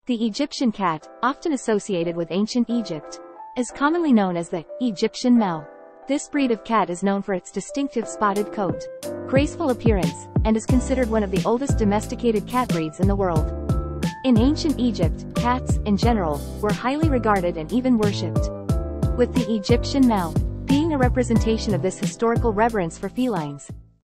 The Egyptian cat, often associated with ancient Egypt, is commonly known as the Egyptian Mel. This breed of cat is known for its distinctive spotted coat, graceful appearance, and is considered one of the oldest domesticated cat breeds in the world. In ancient Egypt, cats, in general, were highly regarded and even worshipped, with the Egyptian Mel being a representation of this historical reverence for felines.